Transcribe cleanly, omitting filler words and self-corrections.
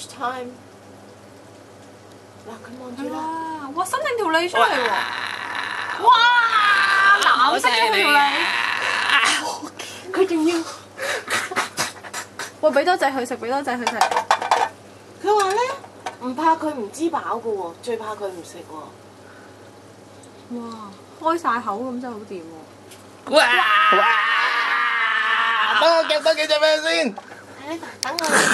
lunch time。嗱，佢望住啦。 哇！伸定條脷出嚟喎！哇！藍色嘅條脷。 佢仲要， 喂，俾多隻佢食，俾多隻佢食。 佢話咧唔怕佢唔知飽嘅喎，最怕佢唔食喎。 哇！開晒口咁真係好掂喎！ 哇！等我夾多幾隻俾佢先。 等我。